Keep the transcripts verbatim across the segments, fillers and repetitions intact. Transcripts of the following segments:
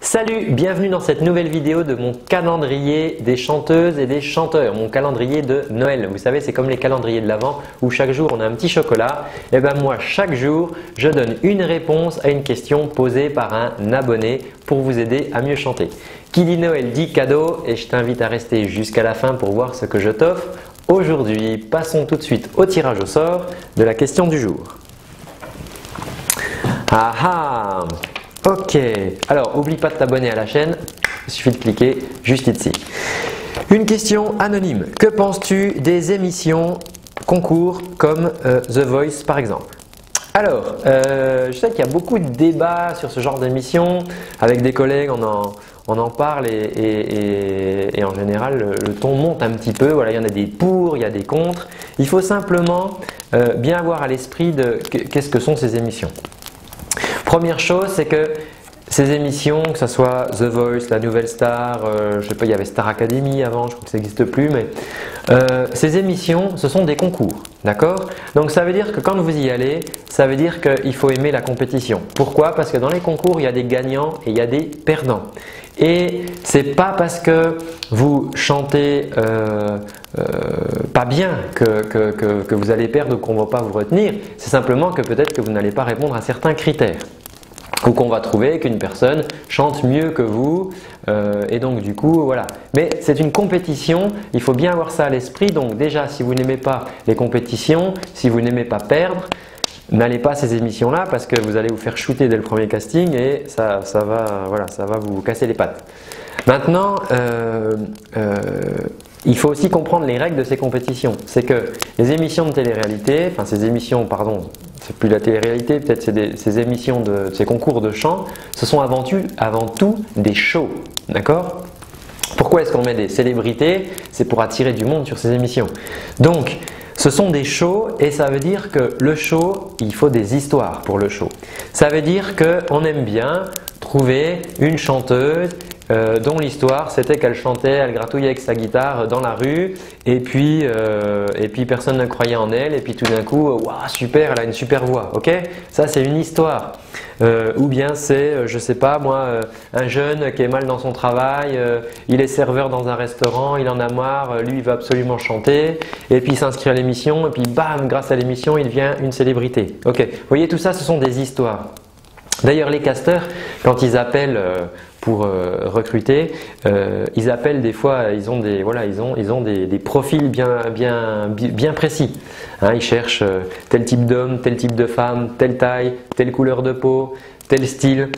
Salut, bienvenue dans cette nouvelle vidéo de mon calendrier des chanteuses et des chanteurs, mon calendrier de Noël. Vous savez, c'est comme les calendriers de l'Avent où chaque jour on a un petit chocolat. Et ben moi, chaque jour, je donne une réponse à une question posée par un abonné pour vous aider à mieux chanter. Qui dit Noël dit cadeau et je t'invite à rester jusqu'à la fin pour voir ce que je t'offre aujourd'hui. Passons tout de suite au tirage au sort de la question du jour. Ah ah! Ok, alors oublie pas de t'abonner à la chaîne, il suffit de cliquer juste ici. Une question anonyme, que penses-tu des émissions concours comme euh, The Voice par exemple? Alors, euh, je sais qu'il y a beaucoup de débats sur ce genre d'émissions, avec des collègues on en, on en parle et, et, et, et en général le, le ton monte un petit peu, voilà, il y en a des pour, il y a des contre. Il faut simplement euh, bien avoir à l'esprit de qu'est-ce que sont ces émissions. Première chose, c'est que ces émissions, que ce soit The Voice, La Nouvelle Star, euh, je sais pas, il y avait Star Academy avant, je crois que ça n'existe plus, mais euh, ces émissions, ce sont des concours, d'accord? Donc ça veut dire que quand vous y allez, ça veut dire qu'il faut aimer la compétition. Pourquoi? Parce que dans les concours, il y a des gagnants et il y a des perdants. Et c'est pas parce que vous chantez euh, euh, pas bien que, que, que, que vous allez perdre ou qu'on ne va pas vous retenir, c'est simplement que peut-être que vous n'allez pas répondre à certains critères. Ou qu'on va trouver qu'une personne chante mieux que vous euh, et donc du coup voilà. Mais c'est une compétition, il faut bien avoir ça à l'esprit. Donc déjà, si vous n'aimez pas les compétitions, si vous n'aimez pas perdre, n'allez pas à ces émissions là parce que vous allez vous faire shooter dès le premier casting et ça, ça, va, voilà, ça va vous casser les pattes. Maintenant, euh, euh, il faut aussi comprendre les règles de ces compétitions. C'est que les émissions de télé-réalité, enfin ces émissions, pardon, c'est plus la télé-réalité, peut-être c'est ces émissions, de, ces concours de chant, ce sont avant tout, avant tout des shows, d'accord? Pourquoi est-ce qu'on met des célébrités? C'est pour attirer du monde sur ces émissions. Donc, ce sont des shows et ça veut dire que le show, il faut des histoires pour le show. Ça veut dire qu'on aime bien trouver une chanteuse Euh, dont l'histoire c'était qu'elle chantait, elle gratouillait avec sa guitare dans la rue et puis, euh, et puis personne ne croyait en elle et puis tout d'un coup, waouh super, elle a une super voix, ok? Ça c'est une histoire. Euh, ou bien c'est, je sais pas moi, euh, un jeune qui est mal dans son travail, euh, il est serveur dans un restaurant, il en a marre, lui il veut absolument chanter et puis il s'inscrit à l'émission et puis bam, grâce à l'émission il devient une célébrité. Ok, vous voyez tout ça ce sont des histoires. D'ailleurs les casteurs quand ils appellent euh, pour euh, recruter, euh, ils appellent des fois, ils ont des, voilà, ils ont, ils ont des, des profils bien, bien, bien précis. Hein, ils cherchent euh, tel type d'homme, tel type de femme, telle taille, telle couleur de peau, tel style.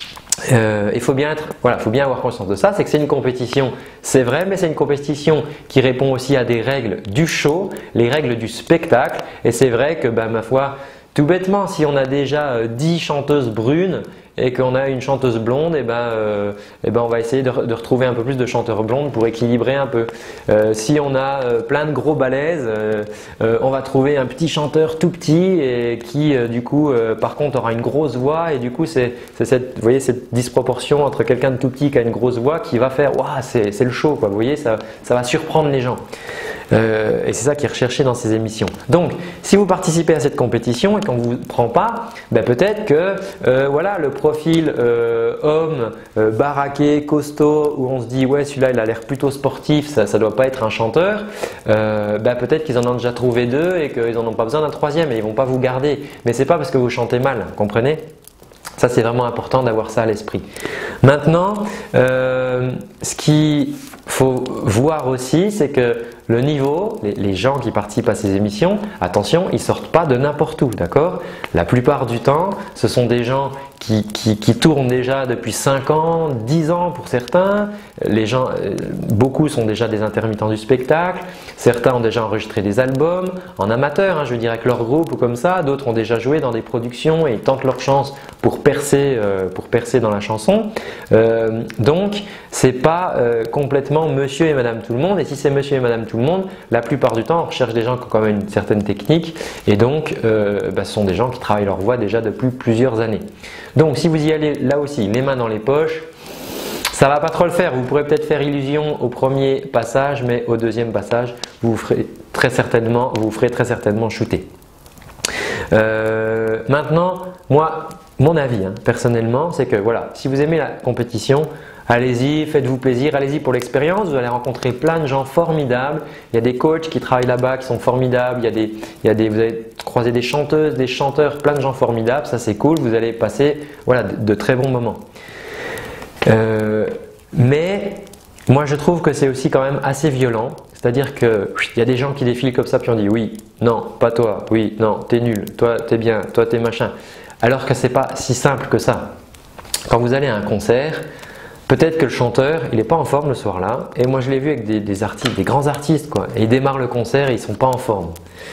Euh, il faut bien être, voilà, faut bien avoir conscience de ça, c'est que c'est une compétition, c'est vrai, mais c'est une compétition qui répond aussi à des règles du show, les règles du spectacle. Et c'est vrai que, ben, ma foi, tout bêtement, si on a déjà euh, dix chanteuses brunes et qu'on a une chanteuse blonde, et ben, euh, et ben on va essayer de, de retrouver un peu plus de chanteurs blondes pour équilibrer un peu. Euh, si on a euh, plein de gros balèzes, euh, euh, on va trouver un petit chanteur tout petit et qui euh, du coup euh, par contre aura une grosse voix et du coup c'est cette, vous voyez, cette disproportion entre quelqu'un de tout petit qui a une grosse voix qui va faire waouh, c'est le show quoi, vous voyez, ça, ça va surprendre les gens. Euh, et c'est ça qui est recherché dans ces émissions. Donc, si vous participez à cette compétition et qu'on ne vous prend pas, ben peut-être que euh, voilà, le profil euh, homme, euh, baraqué, costaud, où on se dit ouais celui-là il a l'air plutôt sportif, ça ne doit pas être un chanteur, euh, ben peut-être qu'ils en ont déjà trouvé deux et qu'ils n'en ont pas besoin d'un troisième et ils ne vont pas vous garder. Mais ce n'est pas parce que vous chantez mal, comprenez? Ça c'est vraiment important d'avoir ça à l'esprit. Maintenant, euh, ce qu'il faut voir aussi, c'est que le niveau, les, les gens qui participent à ces émissions, attention, ils ne sortent pas de n'importe où, d'accord? La plupart du temps, ce sont des gens qui, qui, qui tournent déjà depuis cinq ans, dix ans pour certains. Les gens, beaucoup sont déjà des intermittents du spectacle. Certains ont déjà enregistré des albums en amateur, hein, je veux dire avec leur groupe ou comme ça. D'autres ont déjà joué dans des productions et ils tentent leur chance pour percer, euh, pour percer dans la chanson. Euh, donc, c'est pas euh, complètement monsieur et madame tout le monde. Et si c'est monsieur et madame tout le monde, la plupart du temps, on recherche des gens qui ont quand même une certaine technique. Et donc, euh, bah, ce sont des gens qui travaillent leur voix déjà depuis plusieurs années. Donc, si vous y allez là aussi, les mains dans les poches, ça va pas trop le faire. Vous pourrez peut-être faire illusion au premier passage, mais au deuxième passage, vous vous ferez très certainement, vous vous ferez très certainement shooter. Euh, maintenant, moi, mon avis hein, personnellement, c'est que voilà, si vous aimez la compétition, allez-y, faites-vous plaisir, allez-y pour l'expérience, vous allez rencontrer plein de gens formidables, il y a des coachs qui travaillent là-bas qui sont formidables, il y a des, il y a des, vous allez croiser des chanteuses, des chanteurs, plein de gens formidables, ça c'est cool, vous allez passer voilà, de, de très bons moments. Euh, mais moi je trouve que c'est aussi quand même assez violent, c'est-à-dire qu'il y a des gens qui défilent comme ça puis on dit oui, non, pas toi, oui, non, t'es nul, toi t'es bien, toi t'es machin. Alors que ce n'est pas si simple que ça. Quand vous allez à un concert, peut-être que le chanteur, il n'est pas en forme le soir-là. Et moi, je l'ai vu avec des, des artistes, des grands artistes, quoi. Et ils démarrent le concert et ils ne sont pas en forme.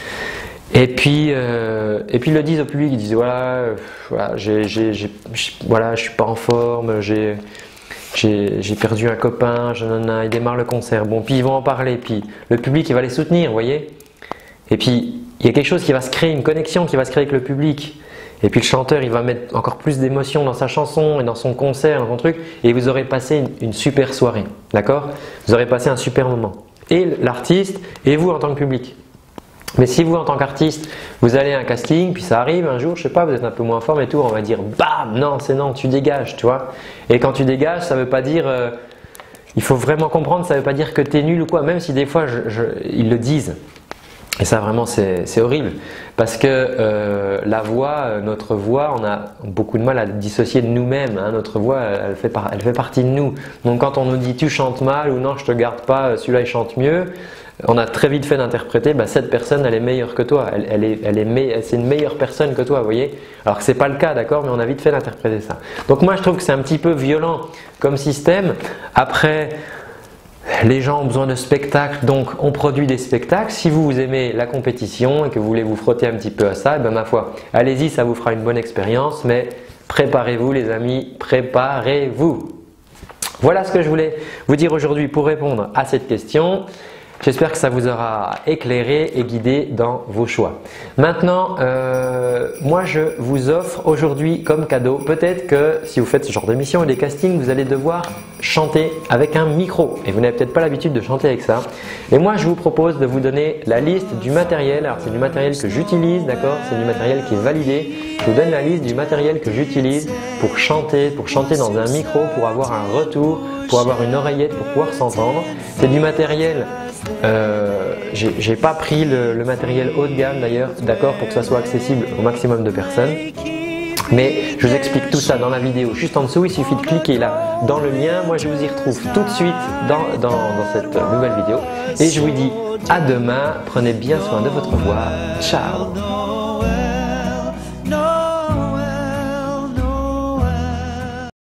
Et puis, euh, et puis ils le disent au public, ils disent voilà, euh, voilà, j'ai, j'ai, j'ai, voilà, je ne suis pas en forme, j'ai, j'ai, j'ai perdu un copain, je, nanana. Ils démarrent le concert. Bon, puis ils vont en parler. Puis le public, il va les soutenir, vous voyez. Et puis, il y a quelque chose qui va se créer, une connexion qui va se créer avec le public. Et puis le chanteur, il va mettre encore plus d'émotion dans sa chanson et dans son concert, dans son truc, et vous aurez passé une, une super soirée, d'accord? Vous aurez passé un super moment. Et l'artiste, et vous en tant que public. Mais si vous en tant qu'artiste, vous allez à un casting, puis ça arrive un jour, je sais pas, vous êtes un peu moins en forme et tout, on va dire bam, non, c'est non, tu dégages, tu vois? Et quand tu dégages, ça veut pas dire, euh, il faut vraiment comprendre, ça veut pas dire que tu es nul ou quoi, même si des fois je, je, ils le disent. Et ça vraiment c'est horrible parce que euh, la voix, notre voix, on a beaucoup de mal à la dissocier de nous-mêmes. Hein. Notre voix, elle fait, par, elle fait partie de nous. Donc quand on nous dit tu chantes mal ou non je te garde pas, celui-là il chante mieux, on a très vite fait d'interpréter bah, cette personne elle est meilleure que toi, elle, elle est, elle est me c'est une meilleure personne que toi, vous voyez. Alors que c'est pas le cas, d'accord, mais on a vite fait d'interpréter ça. Donc moi je trouve que c'est un petit peu violent comme système. Après, les gens ont besoin de spectacles, donc on produit des spectacles. Si vous, vous aimez la compétition et que vous voulez vous frotter un petit peu à ça, eh ben ma foi, allez-y, ça vous fera une bonne expérience, mais préparez-vous les amis, préparez-vous. Voilà ce que je voulais vous dire aujourd'hui pour répondre à cette question. J'espère que ça vous aura éclairé et guidé dans vos choix. Maintenant, euh, moi je vous offre aujourd'hui comme cadeau, peut-être que si vous faites ce genre d'émission et des castings, vous allez devoir chanter avec un micro et vous n'avez peut-être pas l'habitude de chanter avec ça. Et moi je vous propose de vous donner la liste du matériel. Alors c'est du matériel que j'utilise, d'accord? C'est du matériel qui est validé. Je vous donne la liste du matériel que j'utilise pour chanter, pour chanter dans un micro, pour avoir un retour, pour avoir une oreillette, pour pouvoir s'entendre. C'est du matériel. Euh, j'ai pas pris le, le matériel haut de gamme d'ailleurs, d'accord, pour que ça soit accessible au maximum de personnes. Mais je vous explique tout ça dans la vidéo juste en dessous. Il suffit de cliquer là dans le lien. Moi je vous y retrouve tout de suite dans, dans, dans cette nouvelle vidéo. Et je vous dis à demain. Prenez bien soin de votre voix. Ciao.